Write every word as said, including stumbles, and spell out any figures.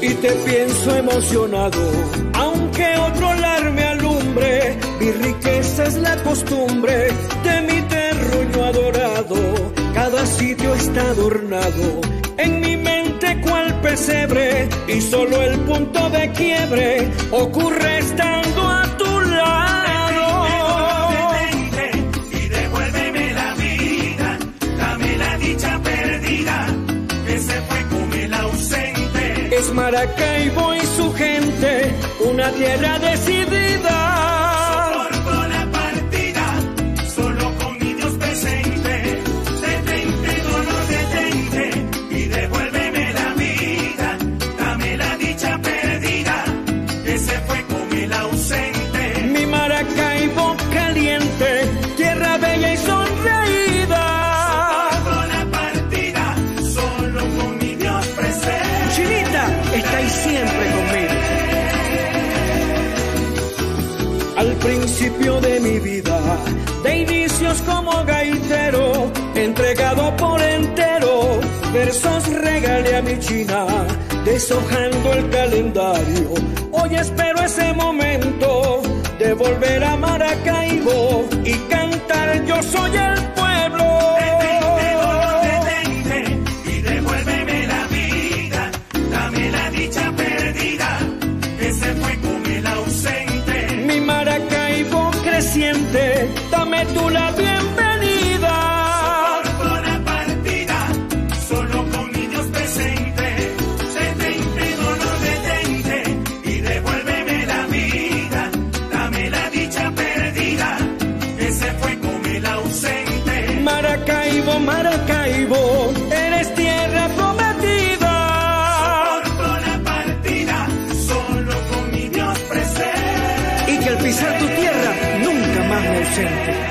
y te pienso emocionado. Aunque otro lar me alumbre, mi riqueza es la costumbre de mi terruño adorado. Cada sitio está adornado en mi mente cual pesebre, y solo el punto de quiebre ocurre estando a tu lado. Detente y devuélveme la vida, dame la dicha perdida que se fue con el ausente. Es Maracaibo y su gente, una tierra decidida. Soporto la partida, solo con mi Dios presente. Detente, dolor, detente y devuélveme la vida, dame la dicha perdida que se fue con el ausente. Mi Maracaibo caliente, tierra bella y sonreída. Soporto la partida, solo con mi Dios presente. Chinita, estáis siempre conmigo. Al principio de mi vida, de inicios como gaitero, entregado por entero, versos regalé a mi China, deshojando el calendario. Hoy espero ese momento de volver a Maracaibo y cantar Yo soy el pueblo. Detente, dolor, detente y devuélveme la vida, dame la dicha perdida que se fue con el ausente. Mi Maracaibo creciente, dame tú la bienvenida. Soporto la partida, solo con mi Dios presente. Detente, dolor, detente y devuélveme la vida, dame la dicha perdida que se fue con el ausente. Maracaibo, Maracaibo, eres tierra prometida. Soporto la partida, solo con mi Dios presente. Y que al pisar tu tierra nunca más me ausente.